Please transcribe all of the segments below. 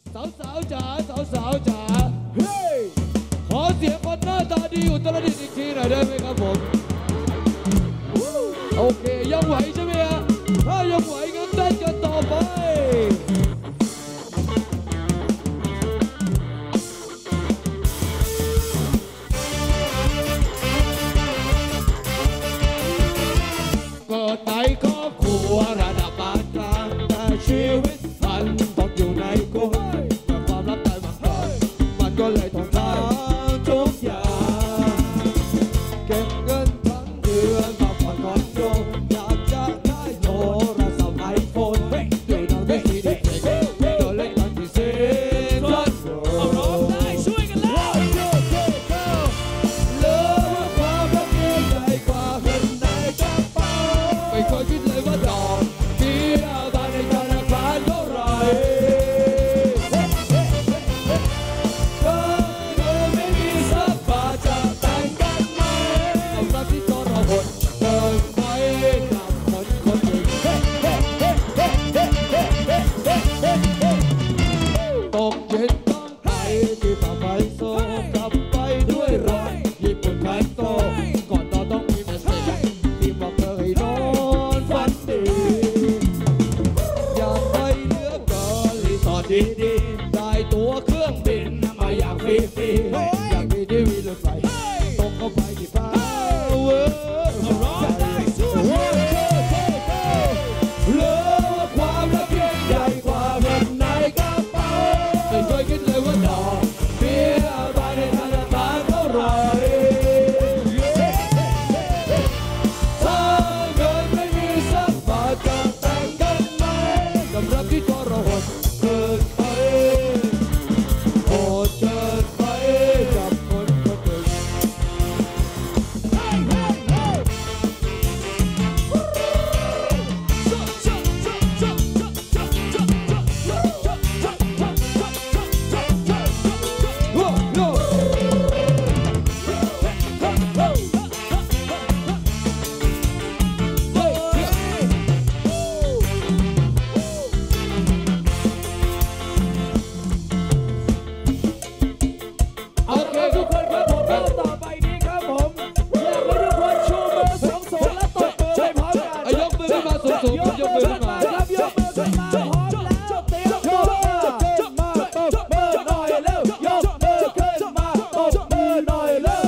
สาวจ๋าสาวจ๋าเฮ้ยขอเสียงคนหน้าตาดีอุตรดิตถ์อีกทีหน่อยได้ไหมครับผมโอเคยังไหวใช่ไหมฮะถ้ายังไหวงั้นเต้นกันต่อไปเกิดในครอบครัวระดับปานกลางแต่ชีวิตมันต้องอยู่ในกรุงเมื่อความรักได้มาก่อนมันก็เลยต้องทำทุกอย่างเก็บเงินทั้งเดือนมาผ่อนคอนโดอยากจะได้โทรศัพท์ไอโฟนด้วยน้องที่ดีเด็กตัวเล็กมันที่เซ็นทรัลเอาร้องได้ช่วยกันแล้วเลิกความรักยิ่งใหญ่กว่าเงินในกระเป๋าไม่เคยคิดเลยว่าดอกเบี้ยบานในธนาคารเท่าไหร่ก็เธอไม่มีสักบาทจะแต่งกันไหมเอารักที่ทรหดเกินไปกับคนคนหนึ่งตกเย็นต้องไปที่ป่าไฟโซกลับไปด้วยรถญี่ปุ่นคันโตก่อนนอนต้องมีเมสเซจที่บอกเธอให้นอนฝันดีอยากไปเหลือเกินรีสอร์ทดีๆได้ตั๋วเครื่องบินมาอย่างฟรีๆอยากมีทีวีรถไฟตกเข้าไปที่ฟ้าร้องได้สู้เลิกความรักยิ่งใหญ่กว่าเงินในกระเป๋าไม่เคยคิดเลยว่าดอกเบี้ยบานในธนาคารเท่าไหร่ถ้าเงินไม่มีสักบาทจะแต่งกันไหมกับรักที่ทรหดเกินไปโหดเกินไปกับคนคนหนึ่งโอเคทุกคนครับผมเริ่มต่อไปนี้ครับผมอยากให้ทุกคนชูมือสูงๆและตบมือให้พร้อมกันยกมือขึ้นมาสูงๆยกมือขึ้นมาครับยกมือขึ้นมาพร้อมแล้วเตรียมตัวมาตบมือหน่อยเร็วยกมือขึ้นมาตบมือหน่อยเร็ว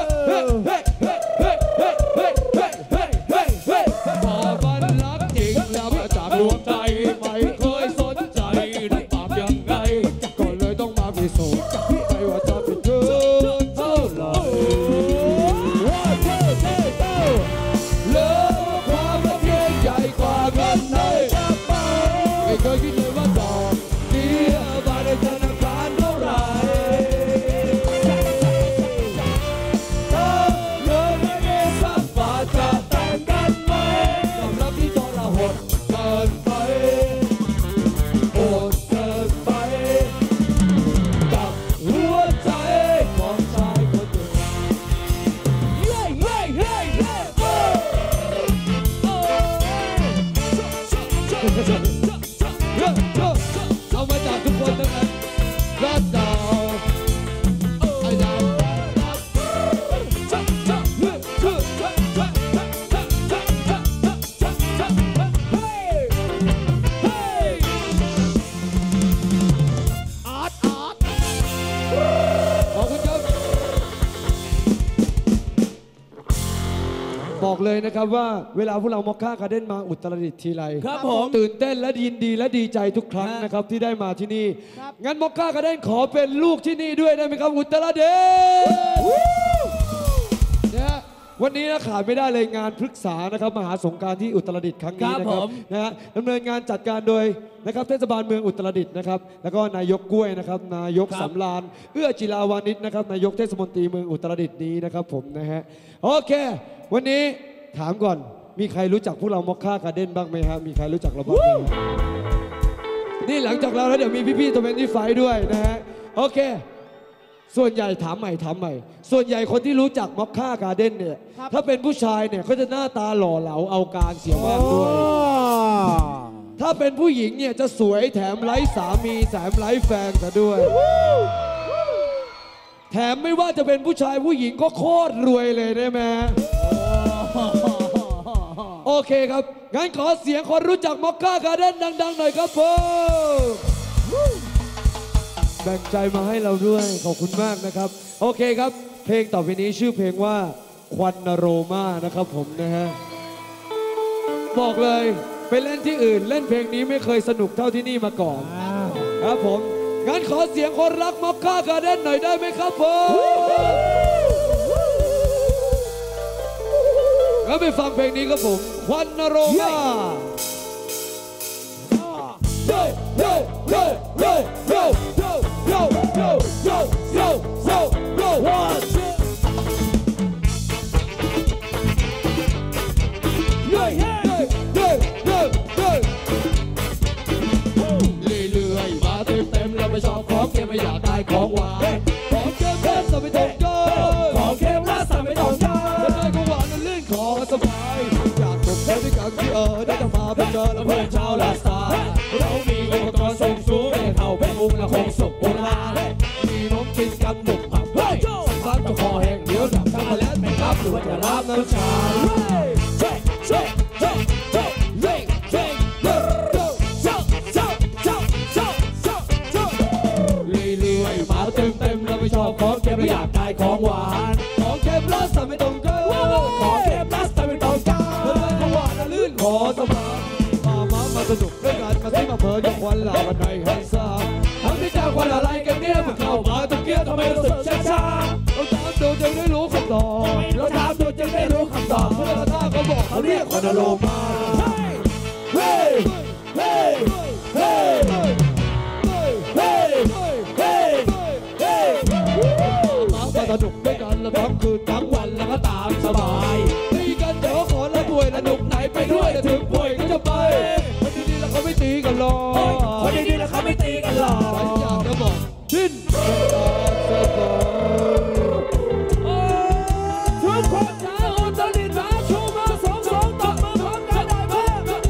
พอมันรักจริงแล้วมาจากรวมใจไม่เคยสนใจได้ตามยังไงก็เลยต้องมาพิสูจน์ไม่ว่าจะเป็นเงินเท่าไหร่เลิกความรักยิ่งใหญ่กว่าเงินในกระเป๋าไม่เคยคิดเลยว่าดอกเบี้ยบานในธนาคารเท่าไหร่ถ้าเงินไม่มีสักบาทจะแต่งกันไหมกับรักที่ทรหดเกินไปโหดเกินไปกับหัวใจของชายคนหนึ่งเอามาจากทุกคนทั้งนั้นรักดาวไอ้ดาวอาร์ตขอบคุณครับบอกเลยนะครับว่าเวลาพวกเรามอคค่าการ์เด้นมาอุตรดิตถ์ทีไรครับผมตื่นเต้นและยินดีและดีใจทุกครั้งนะครับที่ได้มาที่นี่งั้นมอคค่าการ์เด้นขอเป็นลูกที่นี่ด้วยได้ไหมครับอุตรดิตถ์นะวันนี้นะขาดไม่ได้เลยงานพฤกษานะครับมหาสงกรานต์ที่อุตรดิตถ์ครั้งนี้นะครับนะฮะดำเนินงานจัดการโดยนะครับเทศบาลเมืองอุตรดิตถ์นะครับแล้วก็นายกกล้วยนะครับนายกสำราญเอื้อจิราวานิชนะครับนายกเทศมนตรีเมืองอุตรดิตถ์นี้นะครับผมนะฮะโอเควันนี้ถามก่อนมีใครรู้จักพวกเรามอคค่าการ์เด้นบ้างไหมครับมีใครรู้จักเราบ้างไหมนี่หลังจากเราแล้วเดี๋ยวมีพี่ๆ25ด้วยนะฮะโอเค ส่วนใหญ่ถามใหม่ส่วนใหญ่คนที่รู้จักมอคค่าการ์เด้นเนี่ยถ้าเป็นผู้ชายเนี่ยเขาจะหน้าตาหล่อเหลาเอาการเสียมากด้วยถ้าาเป็นผู้หญิงเนี่ยจะสวยแถมไร้สามีแถมไร้แฟนซะด้วย แถมไม่ว่าจะเป็นผู้ชายผู้หญิงก็โคตรรวยเลยได้ไหมโอเคครับงั้นขอเสียงคนรู้จักมอคค่าการ์เด้นดังๆหน่อยครับผมแบ่งใจมาให้เราด้วยขอบคุณมากนะครับโอเคครับเพลงต่อไปนี้ชื่อเพลงว่าควันนโรมานะครับผมนะฮะบอกเลยไปเล่นที่อื่นเล่นเพลงนี้ไม่เคยสนุกเท่าที่นี่มาก่อนครับผมงั้นขอเสียงคนรักมอคค่าการ์เด้นหน่อยได้ไหมครับผมงั้นไปฟังเพลงนี้ครับผมควันนโรมาไม่ชอบของเค็มไม่อยากได้ของหวานของเค็มแล้วสั่งไม่ต้องการของเค็มแล้วสั่งไม่ต้องการจะได้ของหวานนั้นลื่นคอสบายอยากตกแค่ด้วยกันที่ได้จะมาเป็นเจอแล้วเพื่อนชาวลาสตาเรามีอุปกรณ์ส่งสูงให้เข้าไปมุงและคงสุกโบราณมีนมกินกันหนุกผักสักพักจะคอแห้งเดี๋ยวดับทั้งมาแล้วไม่รับหรือว่าจะรับน้ำชาไม่ชอบของเค็มไม่อยากได้ของหวานของเค็มแล้วสั่งไม่ต้องการของเค็มแล้วสั่งไม่ต้องการของหวานน่ะลื่นคอสบายมาสนุกด้วยกันมาซิมาเพิร์นควันลาวันในฮันซ่าทั้งที่จะควันอะไรกันเนี่ยเพิ่งเข้ามาตะเกียบทำไมรู้สึกช้าเราถามดูจึงได้รู้คำตอบเราถามดูจึงได้รู้คำตอบเมื่อท่าเขาบอกเขาเรียกควันอโรมาเฮ้ยเฮ้ยเฮ้ยเฮ้ยสนุกด้วยกันแล้วทั้งคืนทั้งวันแล้วก็ตามสบายตีกันเดี๋ยวขอละป่วยละหนุกไหนไปด้วยแต่ถึงป่วยก็จะไปคนดีๆแล้วเขาไม่ตีกันหรอกคนดีๆแล้วเขาไม่ตีกันหรอกฉันอยากจะบอกดิ้นทุกคนจะอุตริตาชูมาสองตบมือพร้อมกันได้ไหม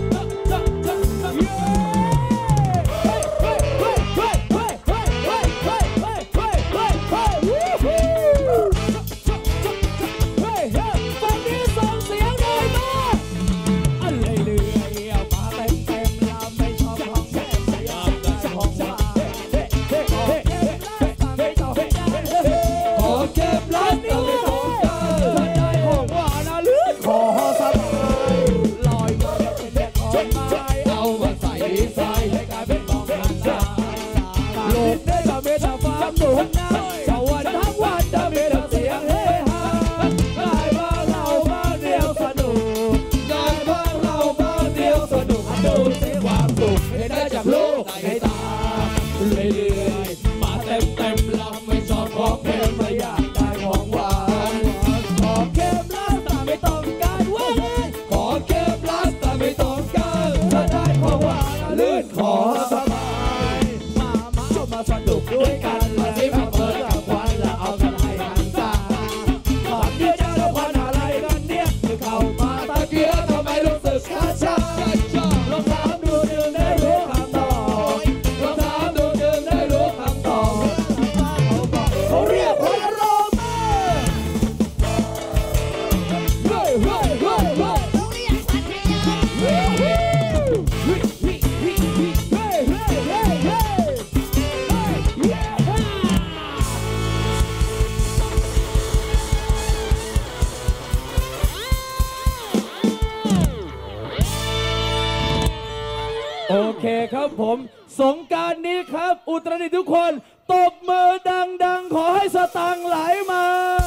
โอเคครับผมสงกรานต์นี้ครับอุตรดิตถ์ทุกคนตบมือดังๆขอให้สตังค์ไหลมา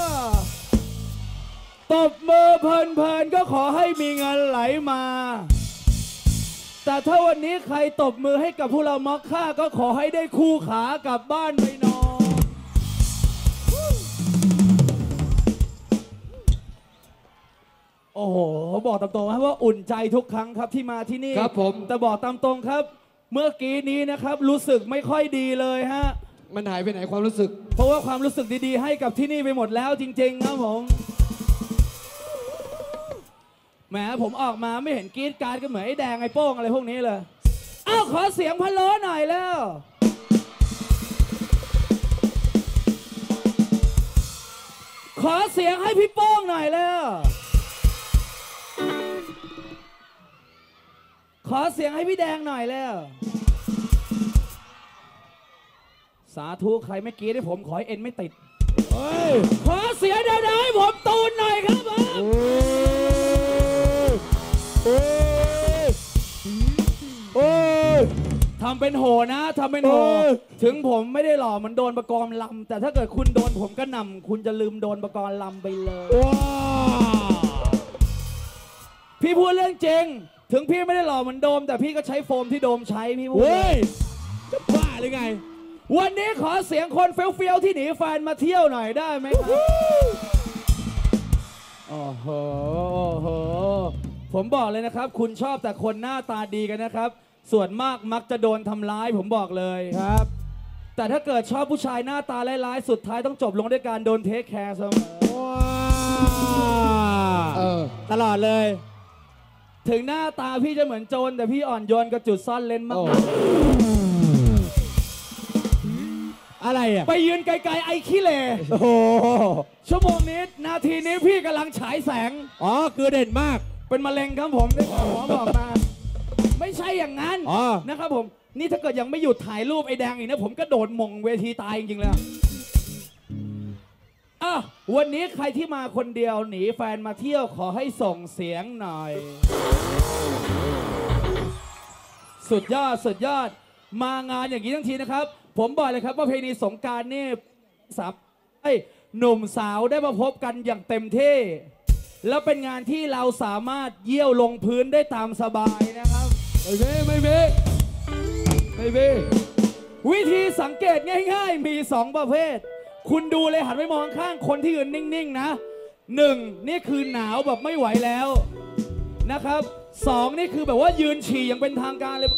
ตบมือเพลินๆก็ขอให้มีเงินไหลมาแต่ถ้าวันนี้ใครตบมือให้กับพวกเรามอคค่าก็ขอให้ได้คู่ขากลับบ้านไปนอนโอ้โหบอกตามตรงว่าอุ่นใจทุกครั้งครับที่มาที่นี่ครับผมแต่บอกตามตรงครับเมื่อกี้นี้นะครับรู้สึกไม่ค่อยดีเลยฮะมันหายไปไหนความรู้สึกเพราะว่าความรู้สึกดีๆให้กับที่นี่ไปหมดแล้วจริงๆครับผมแหมผมออกมาไม่เห็นกรี๊ดการ์ดก็เหมือนไอ้แดงไอ้โป้งอะไรพวกนี้เลยอ้าวขอเสียงพะโล้หน่อยแล้วขอเสียงให้พี่โป้งหน่อยแล้วขอเสียงให้พี่แดงหน่อยแล้วสาธุใครไม่กรี๊ดให้ผมขอให้เอ็นไม่ติดขอเสียงดังๆให้ผมตูนหน่อยครับทำเป็นโหนะทำเป็นโหถึงผมไม่ได้หล่อมันโดนประกรณ์ลำแต่ถ้าเกิดคุณโดนผมก็นำคุณจะลืมโดนประกรณ์ลำไปเลยพี่พูดเรื่องจริงถึงพี่ไม่ได้หล่อเหมือนโดมแต่พี่ก็ใช้โฟมที่โดมใช้พี่พูดจะบ้าหรือไงวันนี้ขอเสียงคนเฟี้ยวๆที่หนีแฟนมาเที่ยวหน่อยได้ไหมครับโอ้โหผมบอกเลยนะครับคุณชอบแต่คนหน้าตาดีกันนะครับส่วนมากมักจะโดนทำร้ายผมบอกเลยครับแต่ถ้าเกิดชอบผู้ชายหน้าตาร้ายๆสุดท้ายต้องจบลงด้วยการโดนเทคแคร์เสมอตลอดเลยถึงหน้าตาพี่จะเหมือนโจรแต่พี่อ่อนโยนกับจุดซ่อนเลนมากอะไรอ่ะไปยืนไกลๆไอ้ขี้เหร่ชั่วโมงนี้นาทีนี้พี่กำลังฉายแสงคือเด่นมากเป็นมะเร็งครับผมได้หมอบอกมาไม่ใช่อย่างนั้นนะครับผมนี่ถ้าเกิดยังไม่หยุดถ่ายรูปไอ้แดงอีกนะผมก็โดดมงเวทีตายจริงๆเลยวันนี้ใครที่มาคนเดียวหนีแฟนมาเที่ยวขอให้ส่งเสียงหน่อยสุดยอดสุดยอดมางานอย่างนี้ทั้งทีนะครับผมบอกเลยครับว่าเพลงนี้สงกรานต์นี่หนุ่มสาวได้มาพบกันอย่างเต็มที่แล้วเป็นงานที่เราสามารถเยี่ยวลงพื้นได้ตามสบายนะครับไม่เบ้วิธีสังเกตง่ายๆมี2ประเภทคุณดูเลยหันไปมองข้างคนที่ยืนนิ่งๆนะ1นี่คือหนาวแบบไม่ไหวแล้วนะครับ2นี่คือแบบว่ายืนฉี่อย่างเป็นทางการเลย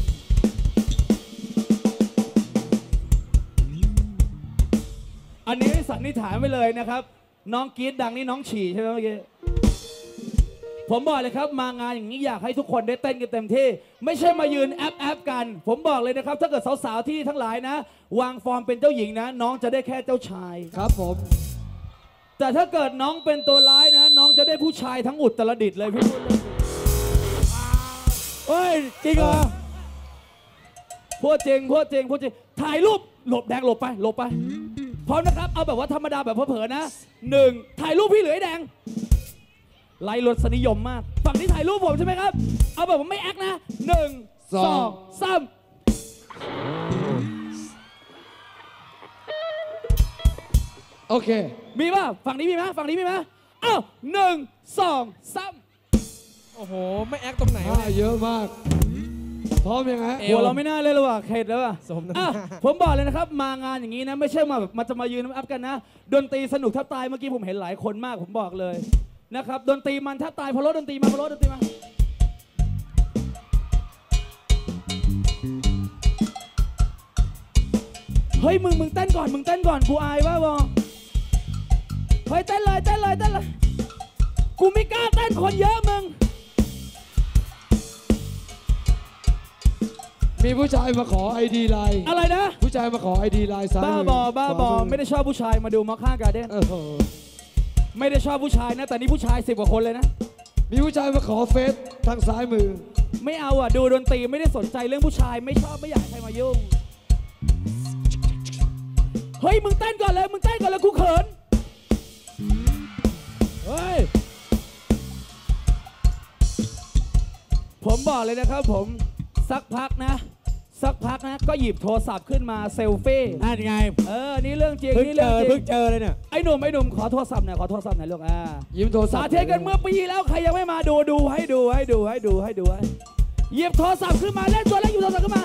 อันนี้สันนิษฐานไปเลยนะครับน้องกรี๊ดดังนี่น้องฉี่ใช่ไหมเมื่อกี้ผมบอกเลยครับมางานอย่างนี้อยากให้ทุกคนได้เต้นกันเต็มที่ไม่ใช่มายืนแอปกันผมบอกเลยนะครับถ้าเกิดสาวๆที่ทั้งหลายนะวางฟอร์มเป็นเจ้าหญิงนะน้องจะได้แค่เจ้าชายครับผมแต่ถ้าเกิดน้องเป็นตัวร้ายนะน้องจะได้ผู้ชายทั้งอุตรดิตถ์เลยพี่เฮ้ยจริงเหรอพูดจริงถ่ายรูปหลบแดงหลบไปพร้อมนะครับเอาแบบว่าธรรมดาแบบเผลอๆนะ1ถ่ายรูปพี่เหลือไอ้แดงไล่รสนิยมมากฝั่งนี้ถ่ายรูปผมใช่ไหมครับเอาแบบผมไม่แอคนะ1 2 3 โอเคมีป่ะฝั่งนี้มีไหมฝั่งนี้มีไหมอ้าว1 2 3 โอ้โหไม่แอคตรงไหนวะเยอะมากพร้อมยังไงหัวเราไม่น่าเลยหรอวะเข็ดแล้วว่ะผมบอกเลยนะครับมางานอย่างนี้นะไม่ใช่มาแบบมันจะมายืนอัพกันนะดนตรีสนุกทับตายเมื่อกี้ผมเห็นหลายคนมากผมบอกเลยนะครับดนตรีมันถ้าตายพอรถดนตรีมาเฮ้ยมึงเต้นก่อนกูอายว่ะบอเฮ้ยเต้นเลยกูไม่กล้าเต้นคนเยอะมึงมีผู้ชายมาขอไอดีไลน์อะไรนะผู้ชายมาขอไอดีไลน์ซ้ายบ้าบอไม่ได้ชอบผู้ชายมาดูมาฆ่าการ์เด้นไม่ได้ชอบผู้ชายนะแต่นี่ผู้ชาย10 กว่าคนเลยนะมีผู้ชายมาขอเฟซทางซ้ายมือไม่เอาอ่ะดูดนตรีไม่ได้สนใจเรื่องผู้ชายไม่ชอบไม่อยากใครมายุ่งเฮ้ยมึงเต้นก่อนเลยกูเขินเฮ้ยผมบอกเลยนะครับผมสักพักนะก็หยิบโทรศัพท์ขึ้นมาเซลฟี่นั่นไงนี่เรื่องจริงนี่เพิ่งเจอเลยเนี่ยไอ้หนุ่มขอโทรศัพท์หน่อยลูกยิ้มโทรศัพท์สาธิตกันเมื่อปีแล้วใครยังไม่มาดูให้หยิบโทรศัพท์ขึ้นมาเล่นตัวเล่นอยู่โทรศัพท์ขึ้นมา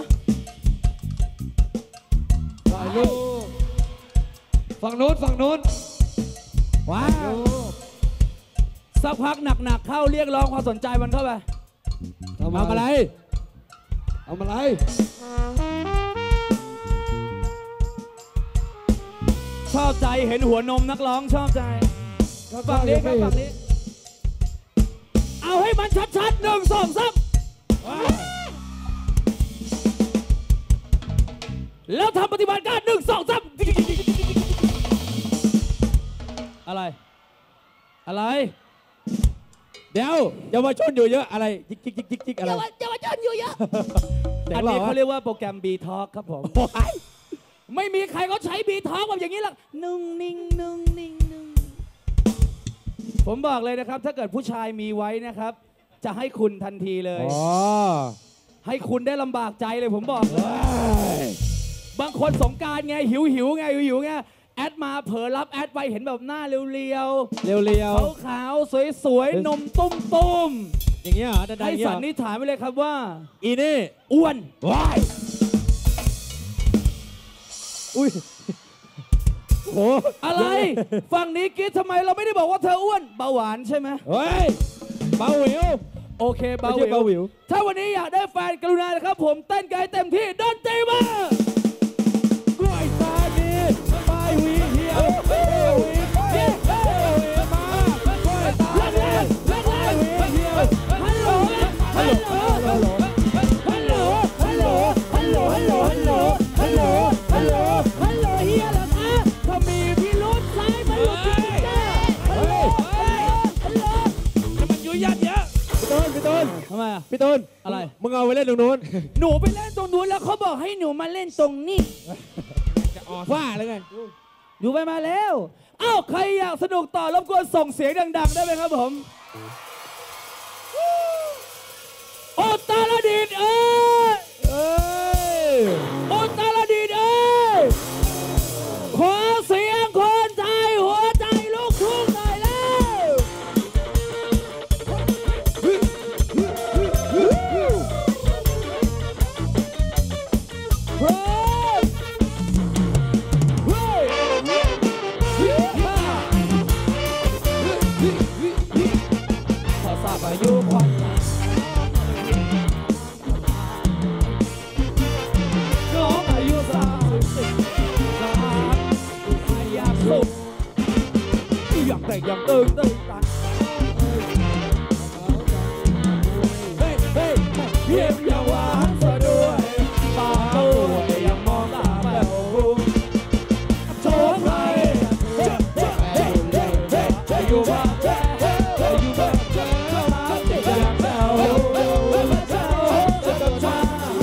ถ่ายรูปฝั่งโน้นว้าวสักพักหนักเข้าเรียกร้องความสนใจมันเข้าไปทำอะไรชอบใจเห็นหัวนมนักร้องชอบใจฝั่งนี้ครับฝั่งนี้เอาให้มันชัดๆ1 2 3 แล้วทำปฏิบัติการ1 2 3อะไรเดี๋ยวเยาวชนอยู่เยอะอะไรจิกอะไรเยาวชนอยู่เยอะอันนี้เขาเรียกว่าโปรแกรม B Talk ครับผมไม่มีใครเขาใช้ B Talk แบบอย่างนี้หรอกนุ่งนิ่งผมบอกเลยนะครับถ้าเกิดผู้ชายมีไว้นะครับจะให้คุณทันทีเลยให้คุณได้ลำบากใจเลยผมบอกเลยบางคนสงกรานต์ไงหิวไงแอดมาเผลอรับแอดไปเห็นแบบหน้าเรียวขาวสวยนมตุ้มอย่างเงี้ยให้สันนิษฐานไปเลยครับว่าอีนี่อ้วนว้ายอุ้ยโหอะไรฝั่งนี้กิ๊ดทำไมเราไม่ได้บอกว่าเธออ้วนเบาหวานใช่ไหมเฮ้ยเบาหวิวโอเคเบาหวิวถ้าวันนี้อยากได้แฟนกรุณานะครับผมเต้นไกลเต็มที่ดนตรีมากล้วยตาดีไปวีเหี่ยววีมากล้วยตาดีไปวีเหี่ยวฮัลโหลเฮียเหรอคะถ้ามีพี่รุดซ้ายมันหลุดจริงจ้าฮัลโหลมันยุ่ยยัดเยอะพี่ต้นทำไมพี่ต้นอะไรมึงเอาไปเล่นตรงนู้นหนูไปเล่นตรงนู้นแล้วเขาบอกให้หนูมาเล่นตรงนี้ว่าอะไรกันอยู่ไปมาแล้วอ้าวใครอยากสนุกต่อรบกวนส่งเสียงดังๆได้ไหมครับผมอุตรดิตถ์อุตรดิตถ์ขอเสียงคนไทยหัวใจลูกทุ่งหน่อยแล้วขอทราบอายุความอย่างตึงตันเพียงอย่างหวานซะด้วยตาตัวยังมองตาแป๋วโชว์ใครอยู่บ้านอย่างแป๋วจะชา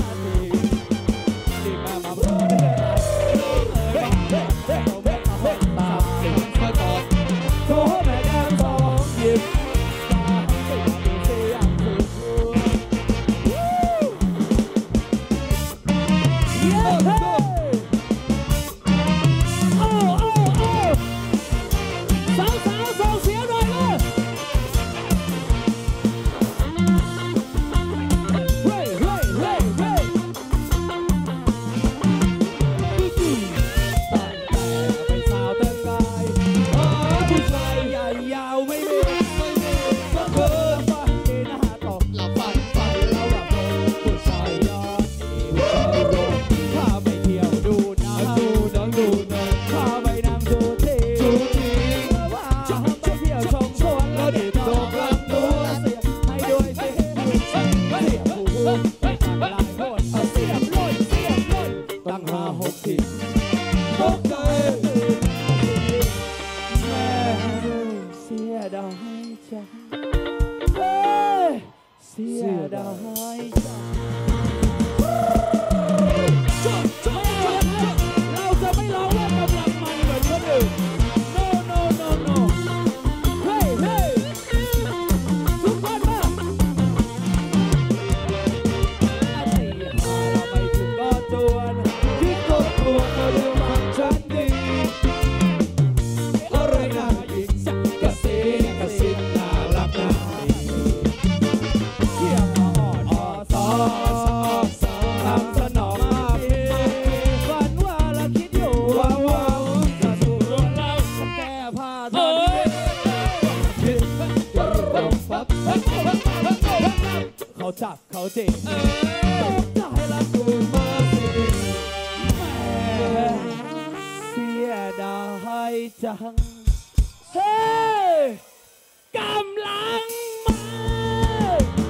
ดีมาโชว์แม่แก้มสองหยิบตาให้ดูเสียงสุดเย้เฮ้โอ้สาวส่งเสียงหน่อยเลยเฮ้เป็นสาวเต็มกายผู้ชายใหญ่ยาวไม่มีก็เกินไปหน้าตกหลับฝันไปแล้วหลับลงผู้ชายยอดข้าไปเที่ยวดูน้ำข้าไปนั่งดูทีว่าไปเที่ยวชมสวนแล้วดิบดอกลำตัวเสียให้ด้วยเสียผู้ไม่ต่างหลายคนเสียบล้นตั้ง5-6 ทีตกใจเสียดายจังเสียดายจังเราจะไม่ร้องว่ากำลังมันเหมือนคนอื่น no เฮ้ทุกคนมาเราไปถึงก็จวนคิดทบทวนมาดูมันฉันดีอะไรน่ายิงสักกระซิบน่ารักน่าดีเยี่ยมอ่อนซอทำสนองมาพี่ฝันว่าเราคิดอยู่ว่าจะสู่ดวงเราจะแก้ผ้าทำคิดจะอยู่ตรงปั๊บเขาจับเขาจริงจะให้รักคุณมาสิเสียดายจังเฮ้กำลังมา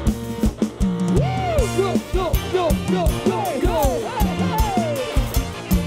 โย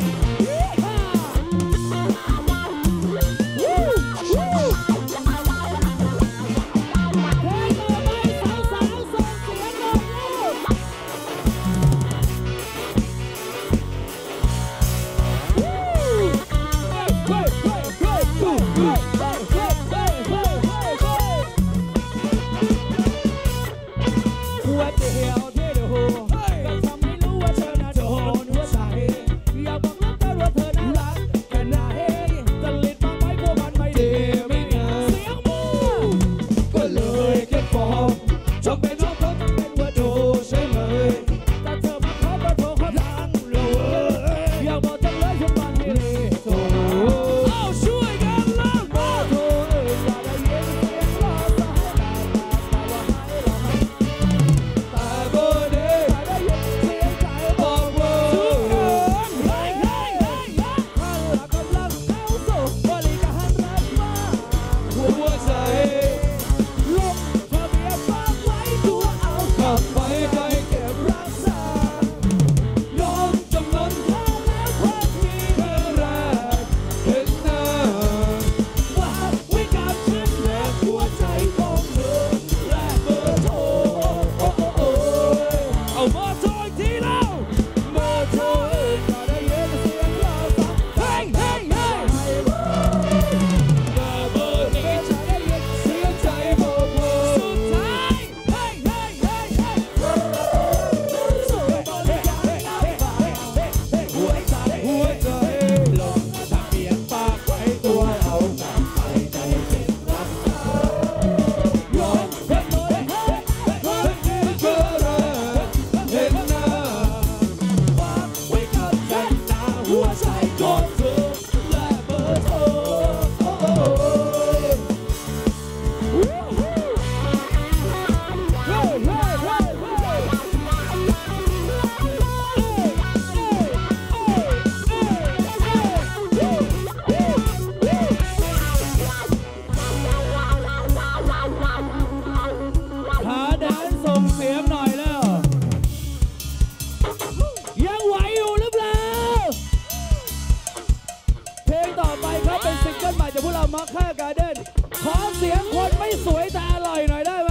มาค่าการ์เด้นขอเสียงคนไม่สวยแต่อร่อยหน่อยได้ไหม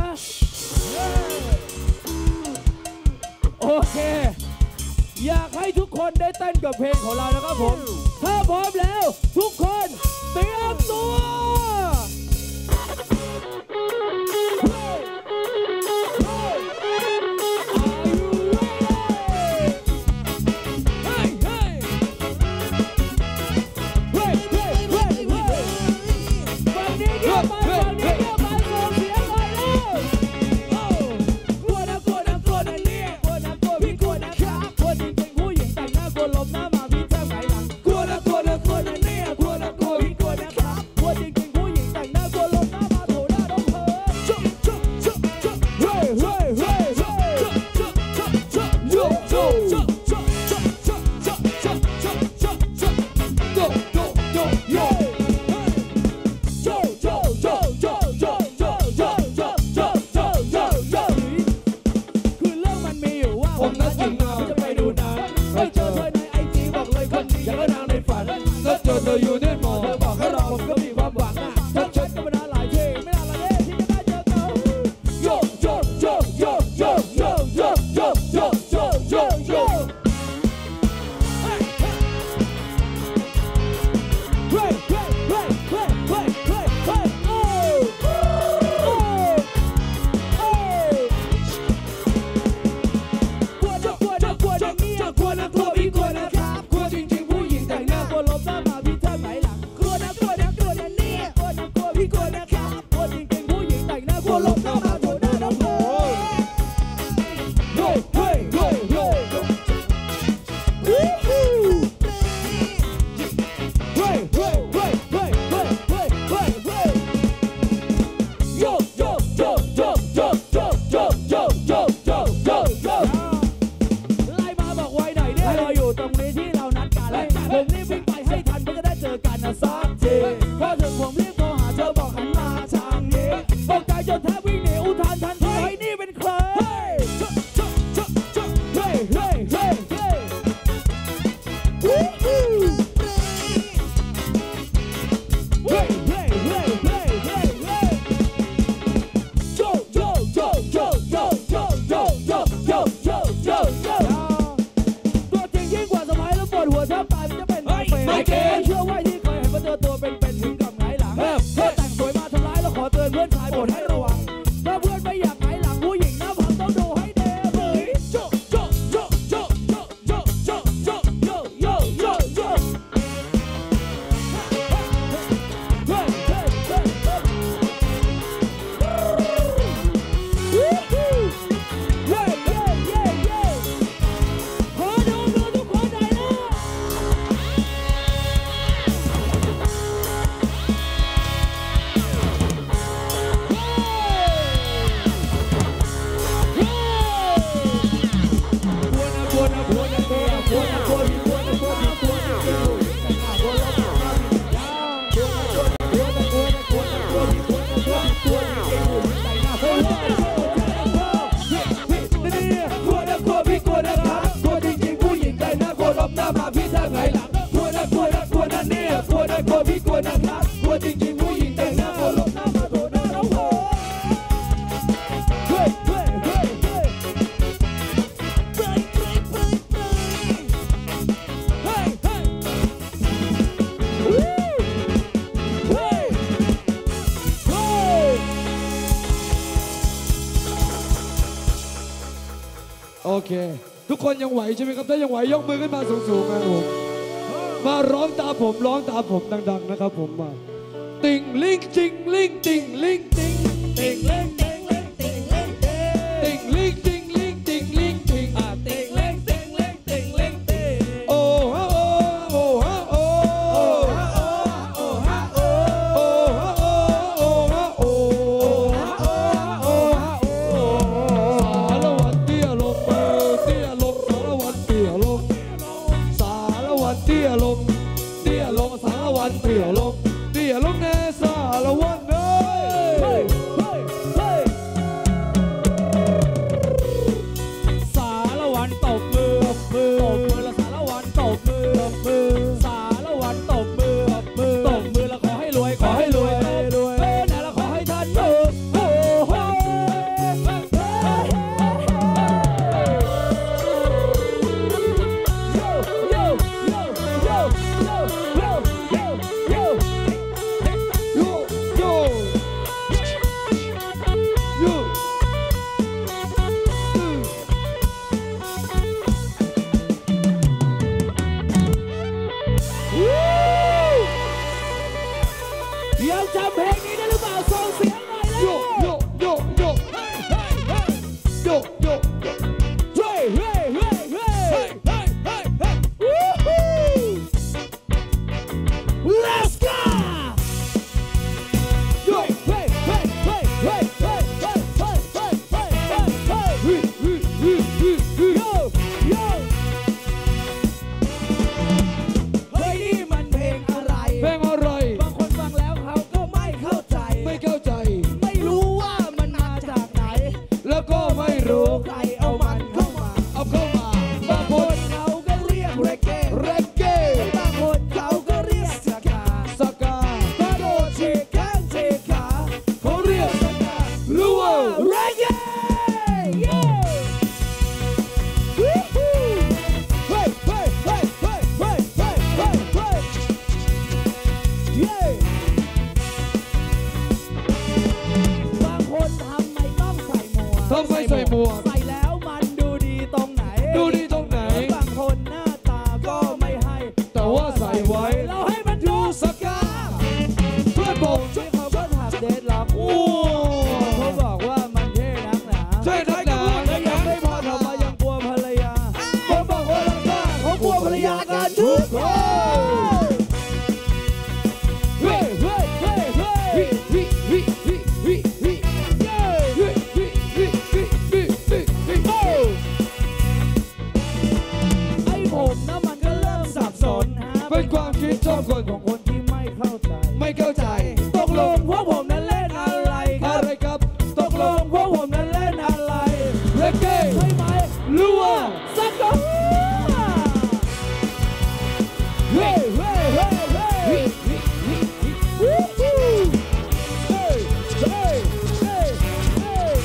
โอเคอยากให้ทุกคนได้เต้นกับเพลงของเรานะครับผมถ้าพร้อมแล้วทุกคนเตรียมตัวโอเคทุกคนยังไหวใช่ไหมครับถ้ายังไหวยกมือขึ้นมาสูงๆนะครับผมมาร้องตามผมดังๆนะครับผมมาติ่งลิงจิงลิงติ่งลิงติ่งติ่งลิงติ่งลิงติ่งลิงติ่งลิงจิงลิงติ่งลิงติ่งติ่งลิงติ่งลิงติ่งลิงติ่งโอ้ฮะโอ้ฮะโอ้ฮะโอ้ฮะโอ้ฮะโอ้ฮะโอ้ฮะโอ้โอ้ฮะโอ้สารวัตรเตี้ยลงเตี้ยลงสารวัตรเตี้ยลงสารวัตรเตี้ยลงเตี้ยลงสารวัตรเตี้ยลงเตี้ยลงแน่สารวัตรเฮ้ยสารวัตรตบมือแล้วสารวัตรตบมือสารวัตรตบมือแล้วขอให้รวยว่าใส่ไว้เราให้มันดูสกาเพื่อนผมที่เขาเพิ่งหักเดดล็อกเขาบอกว่ามันเท่นักหนาใช่นักหนาและยังไม่พอทำไมยังกลัวภรรยาเขาบอกว่ารักษาเขากลัวภรรยากันทุกคนเฮ้ยเฮ้ยเฮ้ยเฮ้ย ไอ้ผมนะมันก็เริ่มสับสนฮะเป็นความคิดชอบคนของคนที่ไม่เข้าใจไม่เข้าใจตกลงพวกผมนั้นเล่นอะไรครัอะบไรครับตกลงพวกผมนั้นเล่นอะไรเรเก้ใช่ไหมรู้ว่าสักก่อนเฮ้ยเฮ้ยเฮ้ยเฮ้ยวู้ฮู้เฮ้ยเฮ้ยเฮ้ยเฮ้ย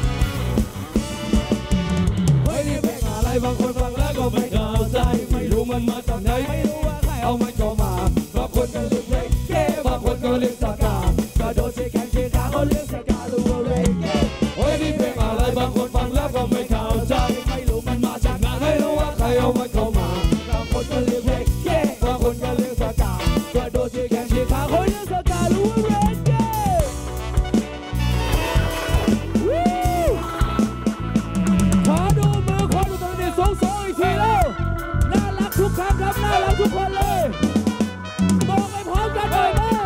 เฮ้ยนี่เพลงอะไรบางคนฟังแล้วก็ไม่เข้าใจไม่รู้มันมาจากไหนไม่รู้ว่าใครเอามันเข้ามาบางคนก็เรียกเรเก้บางคนก็เรียกสกาก็โดนเช็คแข่งเช็คขาเขาเรียกสกาลูเรเก้เฮ้ยนี่เพลงอะไรบางคนฟังแล้วก็ไม่เข้าใจไม่รู้มันมาจากไหนไม่รู้ว่าใครเอามันเข้ามาบางคนก็เรียกเรเก้บางคนก็เรียกสกาก็โดนเช็คแข่งเช็คขาเขาเรียกสกาลูเรเก้ขอดูมือคนตรงนี้สูงๆอีกทีแล้วน่ารักทุกครั้งครับน่ารักทุกคนเลยบอกไปพร้อมกันเลยนะ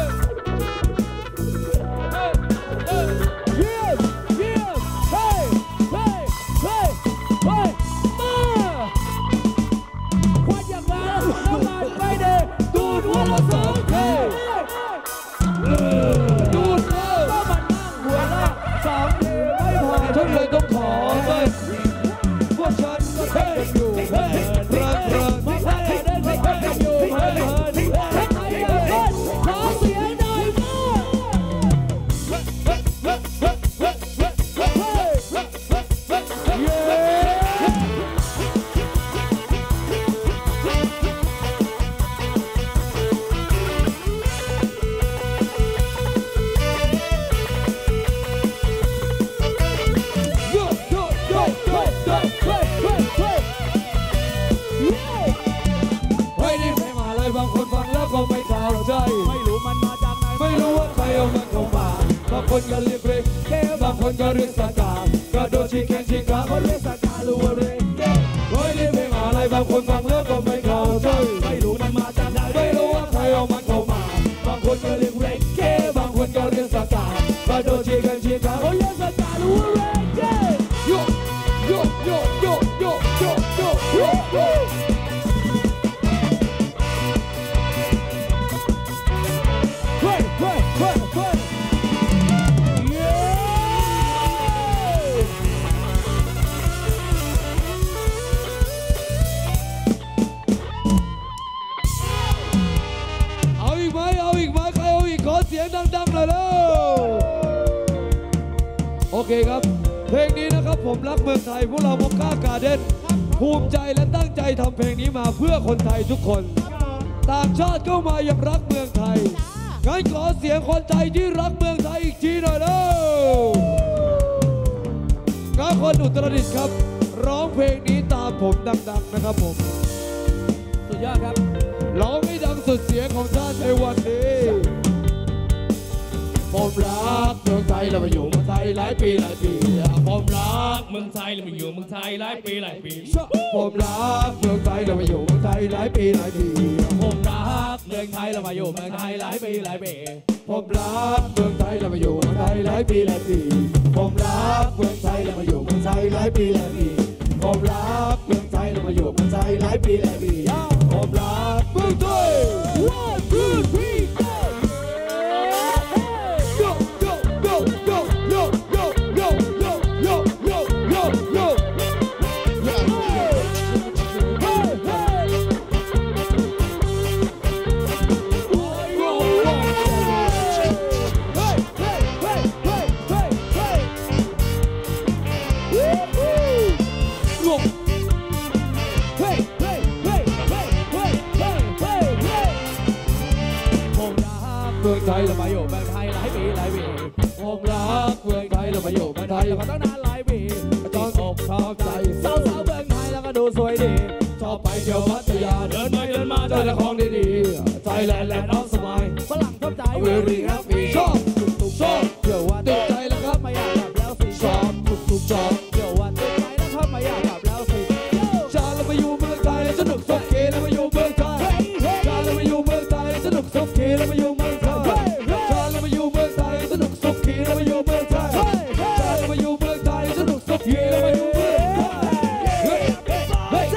เยี่ยมเยี่ยมเฮ้ยเฮ้ยเฮ้ยเฮ้ยมาควันอย่างมาน้ำมันไม่เด้ดูดหัวเราสองเฮ้ยดูดแล้วก็มันนั่งหัวเราะสองทีไม่พอทุกคนต้องขอเลยพวกฉันก็เต้นอยู่เพลินเพลินมาแพ้เดินไปกันอยู่เพลินถ้าใครอยากเล่นขอเสียงหน่อยมาโยโยโยโยโยเฮ้ยนี่เพลงอะไรบางคนฟังแล้วก็ไม่เข้าใจไม่รู้มันมาจากไหนไม่รู้ว่าใครเอามันเข้ามาบางคนก็เรียกเรเก้บางคนก็เรียกสกากระโดดชี้แขนชี้ขาเขาเรียกสกาลูเรเก้เฮ้ยนี่เพลงอะไรบางคนฟังแล้วก็ไม่เข้าใจไม่รู้มันมาจากไหนไม่รู้ว่าใครเอามันเข้ามาบางคนก็เรียกเรเก้บางคนก็เรียกสกากระโดดชี้แขนชี้ขาเขาเรียกสกาลูเรเก้โยโยโยโยโยโยโยโยโยเฮ้ยเฮ้ยเฮ้ยเฮ้ยเย้เอาอีกไหมเอาอีกไหมใครเอาอีกขอเสียงดังๆหน่อยแล้วโอเคครับเพลงนี้นะครับผมรักเมืองไทยพวกเรามอคค่าการ์เด้นภูมิใจและตั้งใจทำเพลงนี้มาเพื่อคนไทยทุกคนต่างชาติเข้ามายังรักเมืองไทยงั้นขอเสียงคนไทยที่รักเมืองไทยอีกทีหน่อยแล้วงั้นคนอุตรดิตถ์ครับร้องเพลงนี้ตามผมดังๆนะครับผมสุดยอดครับร้องให้ดังสุดเสียงของท่านในวันนี้ผมรักเมืองไทยแล้วมาอยู่เมืองไทยหลายปีหลายปีผมรักเมืองไทยแล้วมาอยู่เมืองไทยหลายปีหลายปีผมรักเมืองไทยแล้วมาอยู่เมืองไทยหลายปีหลายปีผมรักเมืองไทยเรามาอยู่เมืองไทยหลายปีหลายปีผมรักเมืองไทยแล้วมาอยู่เมืองไทยหลายปีหลายปีผมรักเมืองไทยแล้วมาอยู่เมืองไทยหลายปีหลายปีผมรักเมืองไทยแล้วมาอยู่เมืองไทยหลายปีหลายปีผมรักเมืองไทย One, two, three, go! Yo yo yo yo yo yo yo yo yo yo yo yoเมืองไทยเรามาอยู่เมืองไทยหลายปีหลายปีผมรักเมืองไทยเรามาอยู่เมืองไทยแล้วก็ตั้งนานหลายปีชอบอกชอบใจสาวๆเมืองไทยแล้วก็ดูสวยดีชอบไปเที่ยวพัทยาเดินไปเดินมาจเลยแต่ของดีๆไทยแลนด์แลนด์ออฟสมัยฝรั่งชอบใจเวรี่แฮปปี้ชอบชอบเดี๋ยววันติดใจแล้วครับไม่อยากกลับแล้วสิชอบทุกชอบเดี๋ยววันติดใจแล้วครับไม่อยากกลับแล้วสิชาเรามาอยู่เมืองไทยสนุกสุขเกเรามาอยู่เมืองไทยชาเรามาอยู่เมืองไทยสนุกสุขเกเรามาอยู่เมืองไทยชาเรามาอยู่เมืองไทยสนุกสุขเกเรามาอยู่เมืองไทยชาเรามาอยู่เมืองไทยสนุกสุขเกเรามาอยู่เมืองไทยเฮ้ยเฮ้ย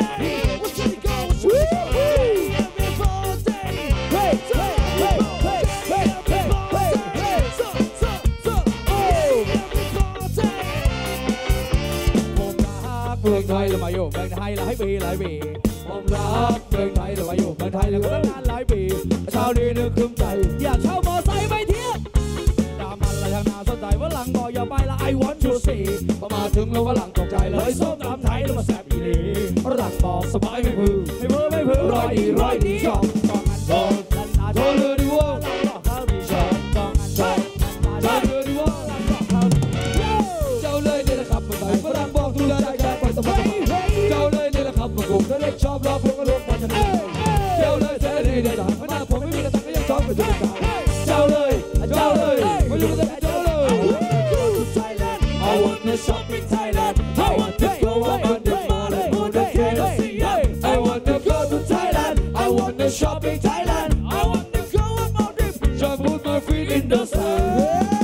เมืองไทยเรามาอยู่เมืองไทยหลายปีหลายปีผมรักเมืองไทยเรามาอยู่เมืองไทยแล้วก็ตั้งนานหลายปีเช้านี้นึกครึ้มใจอยากเช่ามอไซค์ไปเที่ยวดามันละทางนาสนใจว่าหลังบอกอย่าไปละ I want to see พอมาถึงแล้วฝรั่งตกใจเลเลย ยส้มตำไทยแล้วมาแซ่บอีหลีฝรั่งบอกสบายไม่พึ่งไม่เพ้อไม่เพ้อร้อยดีร้อยดีชอบกองกันโดนดันนาโชว์เลยดิวะบอกเขาดีชอบกองกันโดนดันนาโชว์เลยดิวะบอกเขาดีเจ้าเลยนี่แหละครับมาใส่ฝรั่งบอกดูแลได้แค่ไปสบายเจ้าเลยนี่แหละครับมาผมถ้าเล็กชอบรอผมก็ลงมาจะได้เจ้าเลยเสรีเดียวดายเพราะหน้าผมไม่มีกระตังก็ยังชอบไปดูกันเจ้าเลยมาอยู่กันเจ้าเลย I want to shop in Thailand I want to go up on the mall and on the KFC I want to go to Thailand I want to shop in Thailand I want to go up on the just put my feet in the sand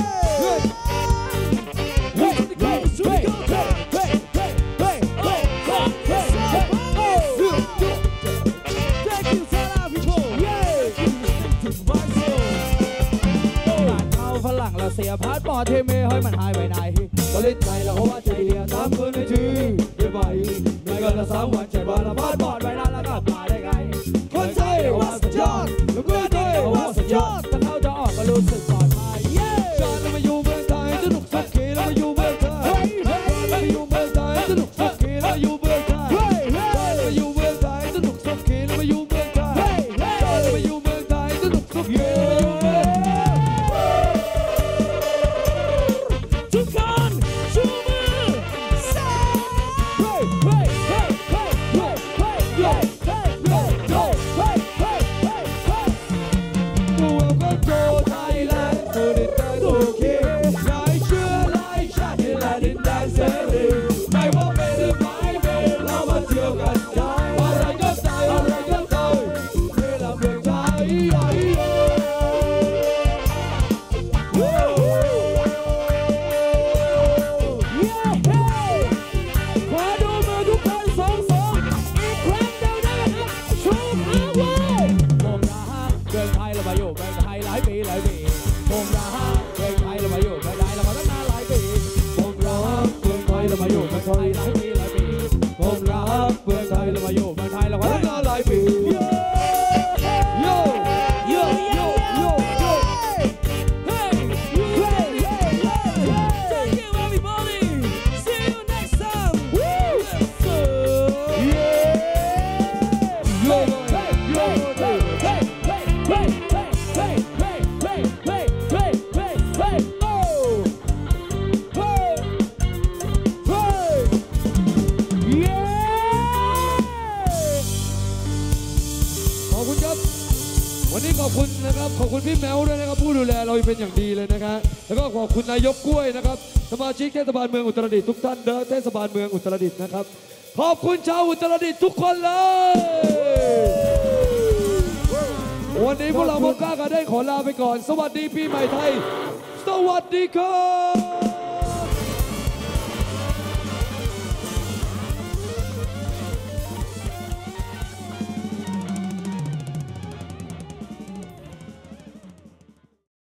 ฝรั่งเราเสียพาสปอร์ตที่ไม่ให้มันหายไปไหนก็เล่นไทยแล้วเขาว่าจะดีตามเพื่อนในชื่อเดี๋ยวไปไม่เกินละ3 วัน7 วันละพาสปอร์ตไปนานแล้วก็มาได้ไงคนไทยว่าสุดยอดลูกเรือไทยว่าสุดยอดถ้าเขาจะออกก็รู้สึกปลอดภัยชาติเรามาอยู่เมืองไทยสนุกสุขเกเรามาอยู่เมืองไทยชาติเรามาอยู่เมืองไทยสนุกสุขเกเรามาอยู่เมืองไทยชาติเรามาอยู่เมืองไทยสนุกสุขเกเรามาอยู่เมืองไทยชาติเรามาอยู่เมืองไทยสนุกสุขเกเรามาอยู่เมืองไทยทุกคนชูมือซ่า Welcome to Thailand สุดแต่โอเคหลายเชื้อหลายชาติและดินแดนเสรีไม่ว่าเป็นหรือไม่เป็นเรามาเที่ยวกันได้อะไรก็ได้อะไรก็ได้เวลาเมืองไทยขอดูมือทุกคนสองอีกครั้งเดียวได้ไหมครับชูอาวุธผมรักเมืองไทยเรามาอยู่เมืองไทยหลายปีหลายปีผมรักเมืองไทยเรามาอยู่เมืองไทยเรามาตั้งนานหลายปีผมรักเมืองไทยเรามาอยู่เมืองไทยหลายปีหลายปีผมรักเมืองไทยเรามาอยู่เมืองไทยเรามาตั้งนานหลายปีโยโยโยโยโย Thank you everybody see you next time โยโยขอบคุณครับวันนี้ขอบคุณนะครับขอบคุณพี่แมวด้วยนะครับผู้ดูแลเราเป็นอย่างดีเลยนะครับแล้วก็ขอบคุณนายกกล้วยนะครับสมาชิกเทศบาลเมืองอุตรดิตถ์ทุกท่านเด้อเทศบาลเมืองอุตรดิตถ์นะครับขอบคุณชาวอุตรดิตถ์ทุกคนเลยวันนี้พวกเราพบกันได้ขอลาไปก่อนสวัสดีปีใหม่ไทยสวัสดีครับ